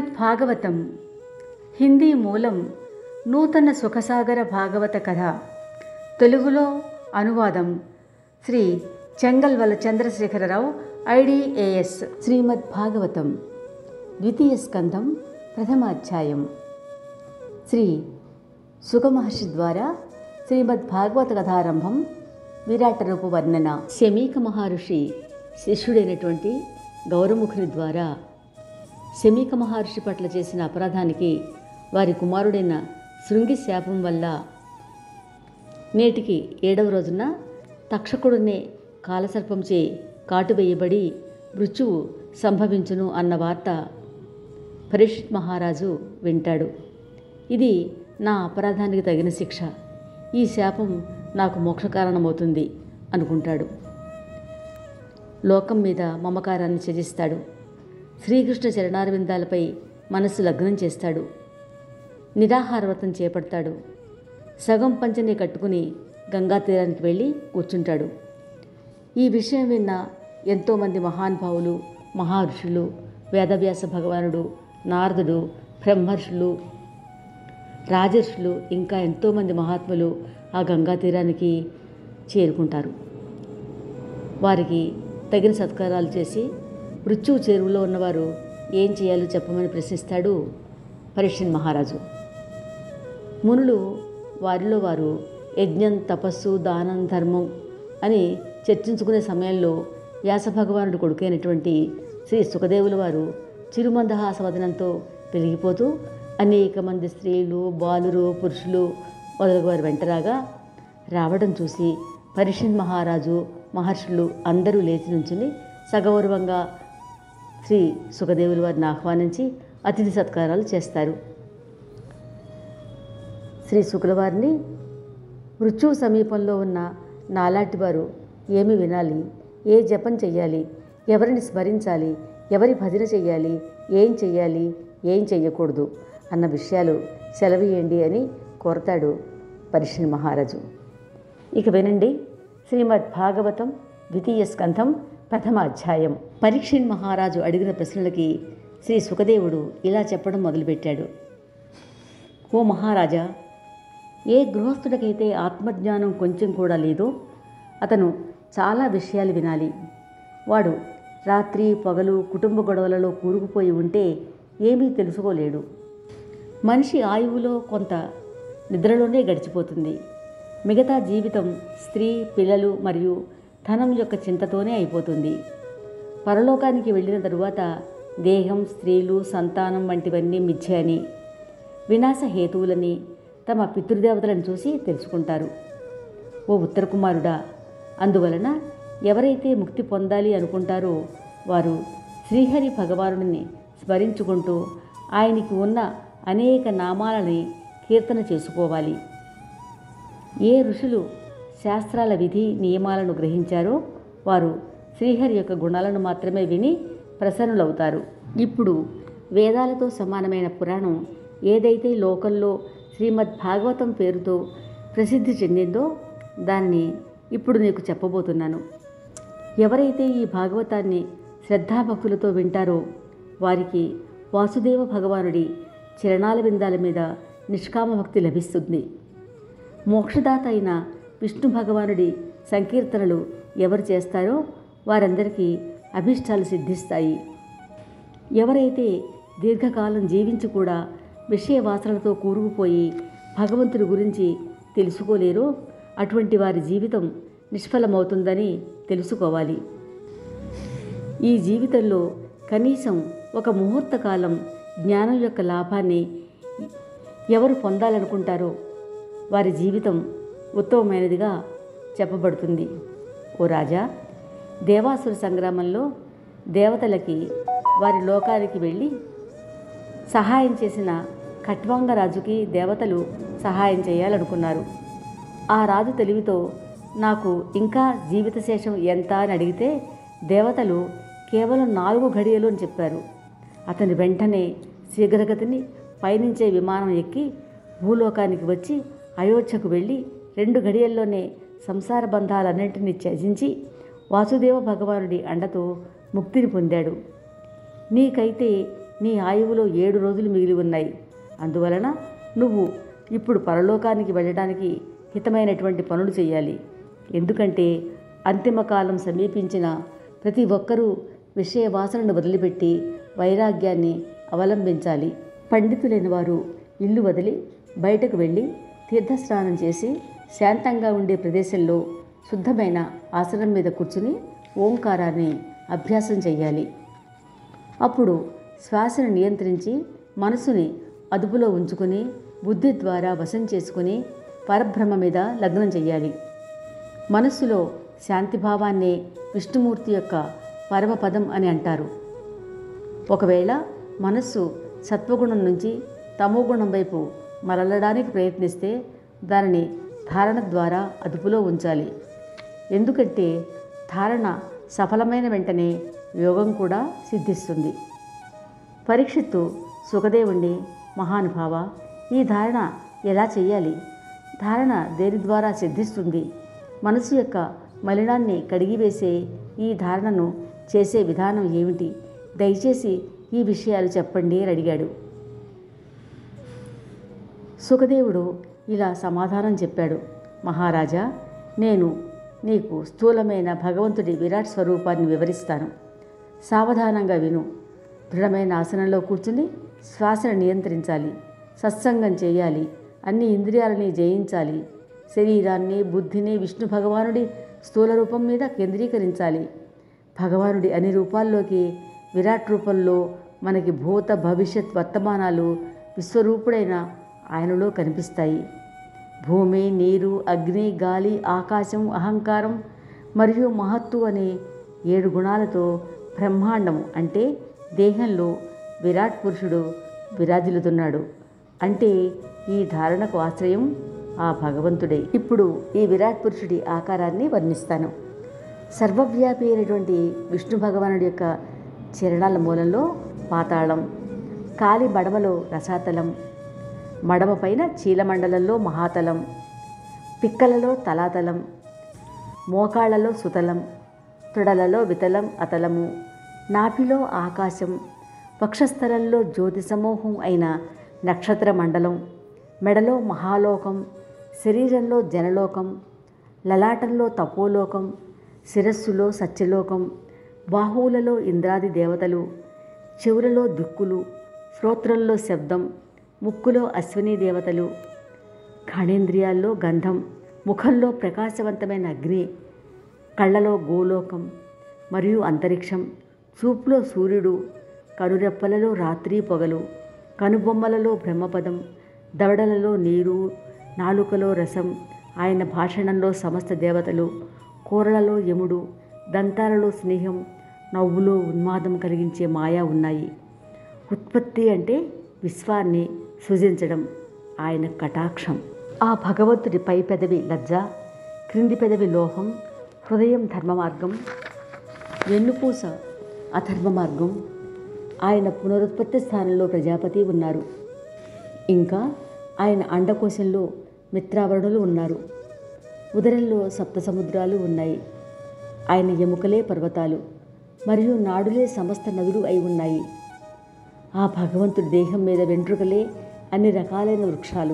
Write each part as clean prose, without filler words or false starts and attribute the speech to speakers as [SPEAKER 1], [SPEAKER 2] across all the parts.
[SPEAKER 1] శ్రీమద్భాగవతం హిందీ మూలం నూతన సుఖసాగర భాగవత కథ. తెలుగులో అనువాదం శ్రీ చెంగల్వల చంద్రశేఖరరావు, IDAS. శ్రీమద్భాగవతం ద్వితీయ స్కంధం, ప్రథమ అధ్యాయం. శ్రీ సుఖమహర్షి ద్వారా శ్రీమద్భాగవత కథారంభం. విరాట రూప వర్ణన. శమీక మహర్షి శిష్యుడైనటువంటి గౌరముఖుని ద్వారా శమీక మహర్షి పట్ల చేసిన అపరాధానికి వారి కుమారుడైన శృంగి శాపం వల్ల నేటికి 7వ రోజున తక్షకుడునే కాలసర్పంచే కాటువేయబడి మృత్యువు సంభవించును అన్న వార్త పరీక్షిత్ మహారాజు వింటాడు. ఇది నా అపరాధానికి తగిన శిక్ష, ఈ శాపం నాకు మోక్ష కారణమవుతుంది అనుకుంటాడు. లోకం మీద మమకారాన్ని త్యజిస్తాడు. శ్రీకృష్ణ చరణారవిందాలపై మనస్సు లగ్నం చేస్తాడు. నిరాహారవ్రతం చేపడతాడు. సగం పంచని కట్టుకుని గంగా తీరానికి వెళ్ళి కూర్చుంటాడు. ఈ విషయం విన్న ఎంతోమంది మహానుభావులు, మహర్షులు, వేదవ్యాస భగవానుడు, నారదుడు, బ్రహ్మర్షులు, రాజర్షులు, ఇంకా ఎంతోమంది మహాత్ములు ఆ గంగా తీరానికి చేరుకుంటారు. వారికి తగిన సత్కారాలు చేసి మృత్యువు చేరువలో ఉన్నవారు ఏం చేయాలో చెప్పమని ప్రశ్నిస్తాడు పరీక్షిత్ మహారాజు. మునులు వారిలో వారు యజ్ఞం, తపస్సు, దానం, ధర్మం అని చర్చించుకునే సమయంలో వ్యాసభగవానుడు కొడుకైనటువంటి శ్రీ సుఖదేవుల వారు చిరుమందహాసవదనంతో పెరిగిపోతూ అనేక మంది స్త్రీలు, బాలురు, పురుషులు మొదలగు వారు వెంటరాగా రావడం చూసి పరీక్షిత్ మహారాజు, మహర్షులు అందరూ లేచి నుంచుని సగౌరవంగా శ్రీ సుఖదేవుల వారిని ఆహ్వానించి అతిథి సత్కారాలు చేస్తారు. శ్రీ శుకుల వారిని మృత్యువు సమీపంలో ఉన్న నాలాంటి వారు ఏమి వినాలి, ఏ జపం చెయ్యాలి, ఎవరిని స్మరించాలి, ఎవరి భజన చెయ్యాలి, ఏం చెయ్యకూడదు అన్న విషయాలు సెలవీయండి అని కోరతాడు పరీక్షిత్ మహారాజు. ఇక వినండి శ్రీమద్భాగవతం ద్వితీయ స్కంధం, ప్రథమ అధ్యాయం. పరీక్షిత్ మహారాజు అడిగిన ప్రశ్నలకి శ్రీ సుఖదేవుడు ఇలా చెప్పడం మొదలుపెట్టాడు. ఓ మహారాజా, ఏ గృహస్థుడికైతే ఆత్మజ్ఞానం కొంచెం కూడా లేదో అతను చాలా విషయాలు వినాలి. వాడు రాత్రి పగలు కుటుంబ గొడవలలో కూరుకుపోయి ఉంటే ఏమీ తెలుసుకోలేడు. మనిషి ఆయువులో కొంత నిద్రలోనే గడిచిపోతుంది. మిగతా జీవితం స్త్రీ, పిల్లలు మరియు ధనం యొక్క చింతతోనే అయిపోతుంది. పరలోకానికి వెళ్ళిన తరువాత దేహం, స్త్రీలు, సంతానం వంటివన్నీ మిథ్య అని, వినాశ హేతువులని తమ పితృదేవతలను చూసి తెలుసుకుంటారు. ఓ ఉత్తర కుమారుడా, అందువలన ఎవరైతే ముక్తి పొందాలి అనుకుంటారో వారు శ్రీహరి భగవానుడిని స్మరించుకుంటూ ఆయనకి ఉన్న అనేక నామాలని కీర్తన చేసుకోవాలి. ఏ ఋషులు శాస్త్రాల విధి నియమాలను గ్రహించారో వారు శ్రీహరి యొక్క గుణాలను మాత్రమే విని ప్రసన్నులవుతారు. ఇప్పుడు వేదాలతో సమానమైన పురాణం ఏదైతే లోకంలో శ్రీమద్భాగవతం పేరుతో ప్రసిద్ధి చెందిందో దాన్ని ఇప్పుడు నీకు చెప్పబోతున్నాను. ఎవరైతే ఈ భాగవతాన్ని శ్రద్ధాభక్తులతో వింటారో వారికి వాసుదేవ భగవానుడి చరణాల బిందాల మీద నిష్కామ భక్తి లభిస్తుంది. మోక్షదాత అయిన విష్ణు భగవానుడి సంకీర్తనలు ఎవరు చేస్తారో వారందరికీ అభీష్టాలు సిద్ధిస్తాయి. ఎవరైతే దీర్ఘకాలం జీవించి కూడా విషయ వాసనలతో కూరుకుపోయి భగవంతుడి గురించి తెలుసుకోలేరో అటువంటి వారి జీవితం నిష్ఫలమవుతుందని తెలుసుకోవాలి. ఈ జీవితంలో కనీసం ఒక ముహూర్త కాలం జ్ఞానం యొక్క లాభాన్ని ఎవరు పొందాలనుకుంటారో వారి జీవితం ఉత్తమమైనదిగా చెప్పబడుతుంది. ఓ రాజా, దేవాసుర సంగ్రామంలో దేవతలకి వారి లోకానికి వెళ్ళి సహాయం చేసిన ఖట్వాంగ రాజుకి దేవతలు సహాయం చేయాలనుకున్నారు. ఆ రాజు తెలివితో నాకు ఇంకా జీవితశేషం ఎంత అని అడిగితే దేవతలు కేవలం 4 ఘడియలు అని చెప్పారు. అతని వెంటనే శీఘ్రగతిని పయనించే విమానం ఎక్కి భూలోకానికి వచ్చి అయోధ్యకు వెళ్ళి 2 ఘడియల్లోనే సంసార బంధాలన్నింటినీ త్యజించి వాసుదేవ భగవానుడి అండతో ముక్తిని పొందాడు. నీకైతే నీ ఆయువులో 7 రోజులు మిగిలి ఉన్నాయి. అందువలన నువ్వు ఇప్పుడు పరలోకానికి వెళ్ళడానికి హితమైనటువంటి పనులు చేయాలి. ఎందుకంటే అంతిమకాలం సమీపించిన ప్రతి ఒక్కరూ విషయ వాసనను వదిలిపెట్టి వైరాగ్యాన్ని అవలంబించాలి. పండితులైన వారు ఇల్లు వదిలి బయటకు వెళ్ళి తీర్థస్నానం చేసి శాంతంగా ఉండే ప్రదేశంలో శుద్ధమైన ఆసనం మీద కూర్చుని ఓంకారాన్ని అభ్యాసం చేయాలి. అప్పుడు శ్వాసను నియంత్రించి మనసుని అదుపులో ఉంచుకొని బుద్ధి ద్వారా వశం చేసుకుని పరబ్రహ్మ మీద లగ్నం చేయాలి. మనస్సులో శాంతిభావాన్నే విష్ణుమూర్తి యొక్క పరమపదం అని అంటారు. ఒకవేళ మనస్సు సత్వగుణం నుంచి తమోగుణం వైపు మరలడానికి ప్రయత్నిస్తే దానిని ధారణ ద్వారా అదుపులో ఉంచాలి. ఎందుకంటే ధారణ సఫలమైన వెంటనే యోగం కూడా సిద్ధిస్తుంది. పరీక్షిత్తు సుఖదేవుణ్ణి, మహానుభావ, ఈ ధారణ ఎలా చేయాలి? ధారణ దేని ద్వారా సిద్ధిస్తుంది? మనసు యొక్క మలినాన్ని కడిగివేసే ఈ ధారణను చేసే విధానం ఏమిటి? దయచేసి ఈ విషయాలు చెప్పండి అని అడిగాడు. సుఖదేవుడు ఇలా సమాధానం చెప్పాడు. మహారాజా, నేను నీకు స్థూలమైన భగవంతుడి విరాట్ స్వరూపాన్ని వివరిస్తాను. సావధానంగా విను. దృఢమైన ఆసనంలో కూర్చుని శ్వాసను నియంత్రించాలి. సత్సంగం చేయాలి. అన్ని ఇంద్రియాలని జయించాలి. శరీరాన్ని, బుద్ధిని విష్ణు భగవానుడి స్థూల రూపం మీద కేంద్రీకరించాలి. భగవానుడి అన్ని రూపాల్లోకి విరాట్ రూపంలో మనకి భూత భవిష్యత్ వర్తమానాలు విశ్వరూపుడైన ఆయనలో కనిపిస్తాయి. భూమి, నీరు, అగ్ని, గాలి, ఆకాశం, అహంకారం మరియు మహత్తు అనే 7 గుణాలతో బ్రహ్మాండం అంటే దేహంలో విరాట్ పురుషుడు విరాజిల్లుతున్నాడు. అంటే ఈ ధారణకు ఆశ్రయం ఆ భగవంతుడే. ఇప్పుడు ఈ విరాట్ పురుషుడి ఆకారాన్ని వర్ణిస్తాను. సర్వవ్యాపి అయినటువంటి విష్ణు భగవానుడి యొక్క చరణాల మూలంలో పాతాళం, కాలి మడమలో రసాతలం, మడమ పైన చీలమండలంలో మహాతలం, పిక్కలలో తలాతలం, మోకాళ్లలో సుతలం, తొడలలో వితలం అతలము, నాభిలో ఆకాశం, వక్షస్థలంలో జ్యోతి సమూహం అయిన నక్షత్ర మండలం, మెడలో మహాలోకం, శరీరంలో జనలోకం, లలాటంలో తపోలోకం, శిరస్సులో సత్యలోకం, బాహువులలో ఇంద్రాది దేవతలు, చెవులలో దిక్కులు, శ్రోత్రంలో శబ్దం, ముక్కులో అశ్విని దేవతలు, ఘాణేంద్రియాల్లో గంధం, ముఖంలో ప్రకాశవంతమైన అగ్ని, కళ్ళలో గోలోకం మరియు అంతరిక్షం, చూపులో సూర్యుడు, కనురెప్పలలో రాత్రి పొగలు, కనుబొమ్మలలో బ్రహ్మపదం, దవడలలో నీరు, నాలుకలో రసం, ఆయన భాషణంలో సమస్త దేవతలు, కూరలలో యముడు, దంతాలలో స్నేహం, నవ్వులో ఉన్మాదం కలిగించే మాయా ఉన్నాయి. ఉత్పత్తి అంటే విశ్వాన్ని సృజించడం, ఆయన కటాక్షం. ఆ భగవంతుడి పై పెదవి లజ్జ, క్రింది పెదవి లోహం, హృదయం ధర్మ మార్గం, వెన్నుపూస అధర్మ మార్గం. ఆయన పునరుత్పత్తి స్థానంలో ప్రజాపతి ఉన్నారు. ఇంకా ఆయన అండకోశంలో మిత్రావరుణులు ఉన్నారు. ఉదరంలో సప్త సముద్రాలు ఉన్నాయి. ఆయన ఎముకలే పర్వతాలు మరియు నాడులే సమస్త నదులు అయి ఉన్నాయి. ఆ భగవంతుడి దేహం మీద వెంట్రుకలే అన్ని రకాలైన వృక్షాలు.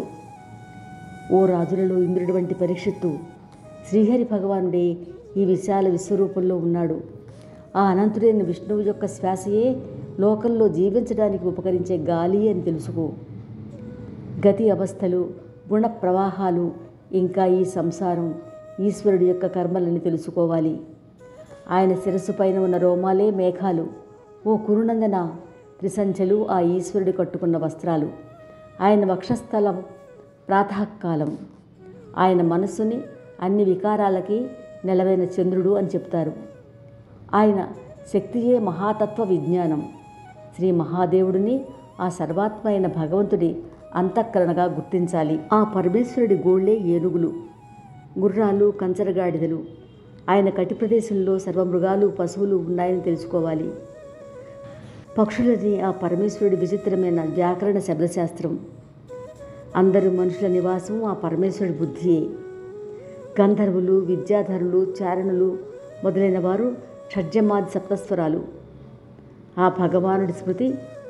[SPEAKER 1] ఓ రాజులలో ఇంద్రుడి వంటి పరీక్షిత్తు, శ్రీహరి భగవానుడే ఈ విశాల విశ్వరూపంలో ఉన్నాడు. ఆ అనంతుడైన విష్ణువు యొక్క శ్వాసయే లోకంలో జీవించడానికి ఉపకరించే గాలి అని తెలుసుకో. గతి అవస్థలు, గుణ ప్రవాహాలు, ఇంకా ఈ సంసారం ఈశ్వరుడి యొక్క కర్మలని తెలుసుకోవాలి. ఆయన శిరస్సు పైన ఉన్న రోమాలే మేఘాలు. ఓ కురునందన, త్రిసంధ్యలు ఆ ఈశ్వరుడి కట్టుకున్న వస్త్రాలు. ఆయన వక్షస్థలం ప్రాతకాలం. ఆయన మనస్సుని అన్ని వికారాలకి నెలవైన చంద్రుడు అని చెప్తారు. ఆయన శక్తియే మహాతత్వ విజ్ఞానం. శ్రీ మహాదేవుడిని ఆ సర్వాత్మ అయిన భగవంతుడి అంతఃకరణగా గుర్తించాలి. ఆ పరమేశ్వరుడి గోళ్లే ఏనుగులు, గుర్రాలు, కంచరగాడిదలు. ఆయన కటి ప్రదేశంలో సర్వమృగాలు, పశువులు ఉన్నాయని తెలుసుకోవాలి. పక్షులని ఆ పరమేశ్వరుడి విచిత్రమైన వ్యాకరణ శబ్దశాస్త్రం. అందరు మనుషుల నివాసం ఆ పరమేశ్వరుడి బుద్ధియే. గంధర్వులు, విద్యాధరులు, చారణులు మొదలైన వారు షడ్జమాది సప్తస్వరాలు. ఆ భగవానుడి స్మృతి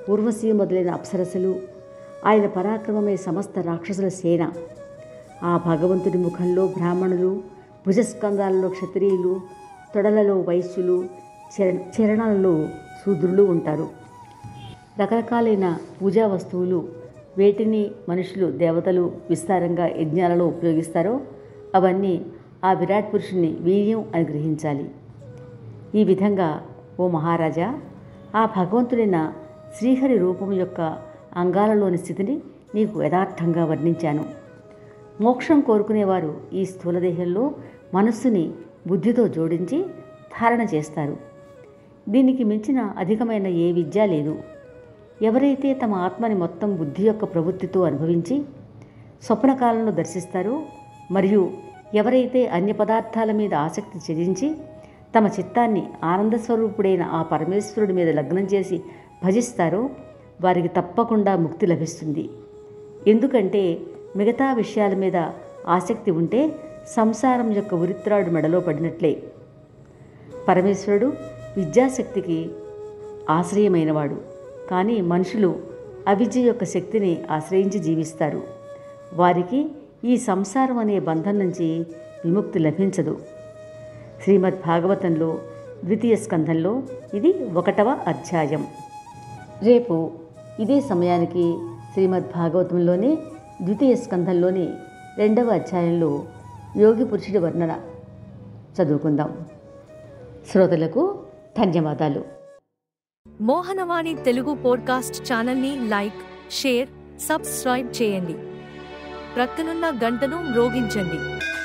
[SPEAKER 1] ఊర్వశి మొదలైన అప్సరసలు, ఆయన పరాక్రమమే సమస్త రాక్షసుల సేన. ఆ భగవంతుడి ముఖంలో బ్రాహ్మణులు, భుజస్కంధాలలో క్షత్రియులు, తొడలలో వైశ్యులు, చరణాలలో శూద్రులు ఉంటారు. రకరకాలైన పూజా వస్తువులు, వేటిని మనుషులు దేవతలు విస్తారంగా యజ్ఞాలలో ఉపయోగిస్తారో అవన్నీ ఆ విరాట్ పురుషుని వీర్యం అని గ్రహించాలి. ఈ విధంగా ఓ మహారాజా, ఆ భగవంతుడైన శ్రీహరి రూపం యొక్క అంగాలలోని స్థితిని నీకు యథార్థంగా వర్ణించాను. మోక్షం కోరుకునేవారు ఈ స్థూలదేహంలో మనస్సుని బుద్ధితో జోడించి ధారణ చేస్తారు. దీనికి మించిన అధికమైన ఏ విద్య లేదు. ఎవరైతే తమ ఆత్మని మొత్తం బుద్ధి యొక్క ప్రవృత్తితో అనుభవించి స్వప్నకాలంలో దర్శిస్తారో, మరియు ఎవరైతే అన్య పదార్థాల మీద ఆసక్తి చెదించి తమ చిత్తాన్ని ఆనందస్వరూపుడైన ఆ పరమేశ్వరుడి మీద లగ్నం చేసి భజిస్తారో వారికి తప్పకుండా ముక్తి లభిస్తుంది. ఎందుకంటే మిగతా విషయాల మీద ఆసక్తి ఉంటే సంసారం యొక్క ఉరిత్రాడు మెడలో పడినట్లే. పరమేశ్వరుడు విద్యాశక్తికి ఆశ్రయమైనవాడు. కానీ మనుషులు అవిద్య యొక్క శక్తిని ఆశ్రయించి జీవిస్తారు. వారికి ఈ సంసారం అనే బంధం నుంచి విముక్తి లభించదు. శ్రీమద్ భాగవతంలో 2వ స్కంధంలో ఇది 1వ అధ్యాయం. రేపు ఇదే సమయానికి శ్రీమద్ భాగవతంలోనే 2వ స్కంధంలోని 2వ అధ్యాయంలో యోగి పురుషుడి వర్ణన చదువుకుందాం. శ్రోతలకు ధన్యవాదాలు.
[SPEAKER 2] మోహనవాణి తెలుగు పోడ్కాస్ట్ ఛానల్ని లైక్, షేర్, సబ్స్క్రైబ్ చేయండి. ప్రక్కనున్న గంటను మ్రోగించండి.